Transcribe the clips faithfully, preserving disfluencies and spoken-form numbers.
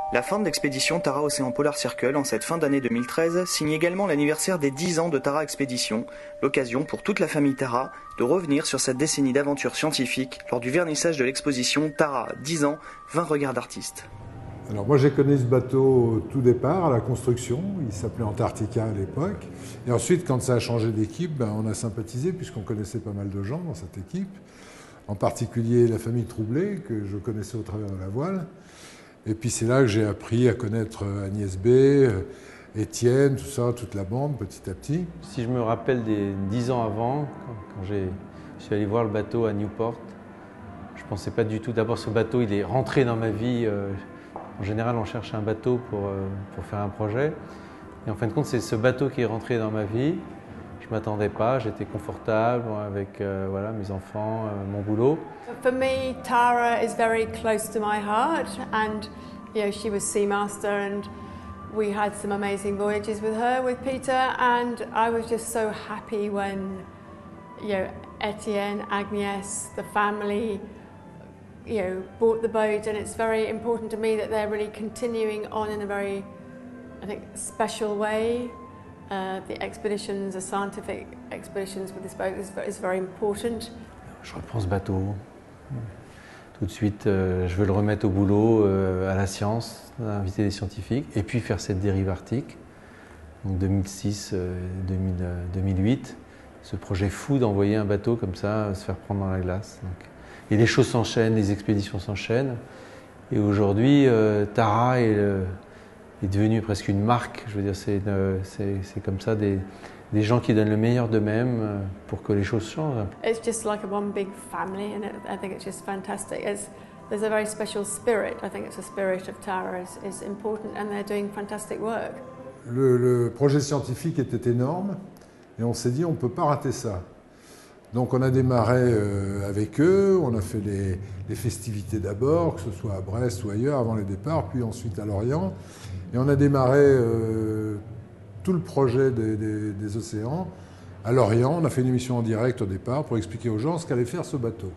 La fin de l'expédition Tara Océan Polar Circle en cette fin d'année deux mille treize signe également l'anniversaire des dix ans de Tara Expédition, l'occasion pour toute la famille Tara de revenir sur cette décennie d'aventures scientifiques lors du vernissage de l'exposition Tara dix ans, vingt regards d'artistes. Alors moi j'ai connu ce bateau au tout départ, à la construction, il s'appelait Antarctica à l'époque. Et ensuite quand ça a changé d'équipe, ben, on a sympathisé puisqu'on connaissait pas mal de gens dans cette équipe. En particulier la famille Troublé, que je connaissais au travers de la voile. Et puis c'est là que j'ai appris à connaître Agnès B, Étienne, tout ça, toute la bande, petit à petit. Si je me rappelle des dix ans avant, quand je suis allé voir le bateau à Newport, je ne pensais pas du tout. D'abord ce bateau, il est rentré dans ma vie. Euh, en général, on cherche un bateau pour, euh, pour faire un projet. Et en fin de compte, c'est ce bateau qui est rentré dans ma vie. Je ne m'attendais pas, j'étais confortable avec euh, voilà, mes enfants, euh, mon boulot. For me, Tara is very close to my heart, and you know, she was Seamaster, and we had some amazing voyages with her, with Peter, and I was just so happy when, you know, Etienne, Agnes, the family, you know, bought the boat, and it's very important to me that they're really continuing on in a very, I think, special way. Uh, the expeditions, the scientific expeditions with this boat is, is very important. Je reprends ce bateau. Tout de suite, euh, je veux le remettre au boulot, euh, à la science, inviter des scientifiques, et puis faire cette dérive arctique. Donc deux mille six, euh, deux mille, euh, deux mille huit, ce projet fou d'envoyer un bateau comme ça euh, se faire prendre dans la glace. Donc, et les choses s'enchaînent, les expéditions s'enchaînent. Et aujourd'hui, euh, Tara est le, est devenu presque une marque. Je veux dire, c'est comme ça des, des gens qui donnent le meilleur d'eux-mêmes pour que les choses changent. It's just like a one big family, and it, I think it's just fantastic. It's, there's a very special spirit. I think it's the spirit of Tara is, is important, and they're doing fantastic work. Le, le projet scientifique était énorme, et on s'est dit on ne peut pas rater ça. Donc on a démarré euh, avec eux, on a fait les, les festivités d'abord, que ce soit à Brest ou ailleurs avant les départs, puis ensuite à Lorient. Et on a démarré euh, tout le projet des, des, des océans à Lorient. On a fait une émission en direct au départ pour expliquer aux gens ce qu'allait faire ce bateau.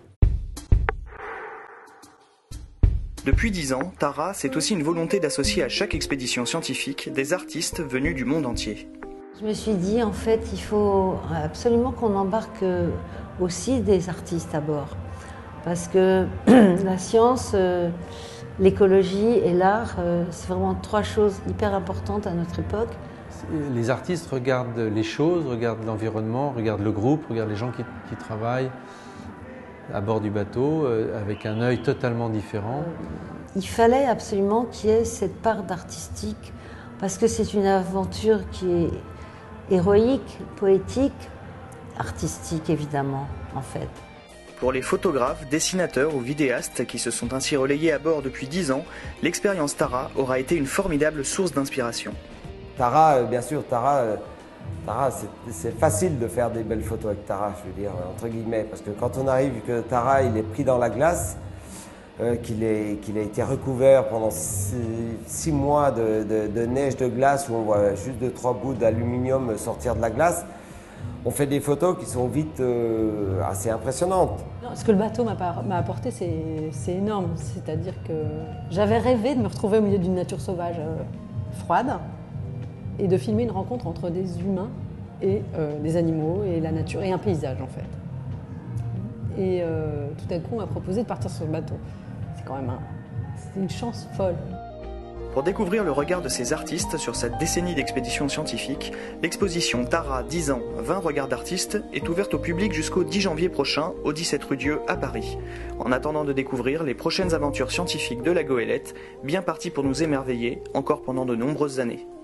Depuis dix ans, Tara, c'est aussi une volonté d'associer à chaque expédition scientifique des artistes venus du monde entier. Je me suis dit, en fait, il faut absolument qu'on embarque aussi des artistes à bord. Parce que la science, l'écologie et l'art, c'est vraiment trois choses hyper importantes à notre époque. Les artistes regardent les choses, regardent l'environnement, regardent le groupe, regardent les gens qui, qui travaillent à bord du bateau euh, avec un œil totalement différent. Il fallait absolument qu'il y ait cette part d'artistique parce que c'est une aventure qui est héroïque, poétique, artistique évidemment, en fait. Pour les photographes, dessinateurs ou vidéastes qui se sont ainsi relayés à bord depuis dix ans, l'expérience Tara aura été une formidable source d'inspiration. Tara, bien sûr, Tara, Tara c'est facile de faire des belles photos avec Tara, je veux dire, entre guillemets, parce que quand on arrive que Tara il est pris dans la glace, euh, qu'il qu'il a été recouvert pendant six, six mois de, de, de neige de glace, où on voit juste deux, trois bouts d'aluminium sortir de la glace, on fait des photos qui sont vite euh, assez impressionnantes. Ce que le bateau m'a apporté, c'est énorme. C'est-à-dire que j'avais rêvé de me retrouver au milieu d'une nature sauvage euh, froide et de filmer une rencontre entre des humains et euh, des animaux et la nature et un paysage en fait. Et euh, tout à coup, on m'a proposé de partir sur le bateau. C'est quand même un, une chance folle. Pour découvrir le regard de ces artistes sur cette décennie d'expéditions scientifiques, l'exposition Tara dix ans, vingt regards d'artistes est ouverte au public jusqu'au dix janvier prochain au dix-sept rue Dieu à Paris. En attendant de découvrir les prochaines aventures scientifiques de la goélette, bien partie pour nous émerveiller encore pendant de nombreuses années.